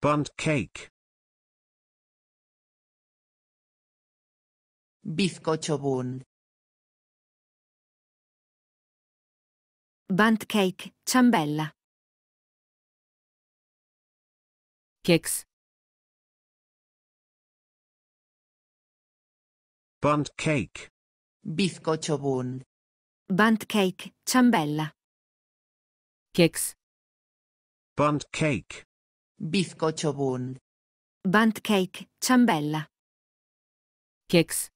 Bundt cake. Bizcocho bund. Bundt cake, ciambella. Keks. Bundt cake. Bizcocho bund. Bundt cake, ciambella. Keks. Bundt cake. Bizcocho bund. Bundt cake, ciambella. Keks.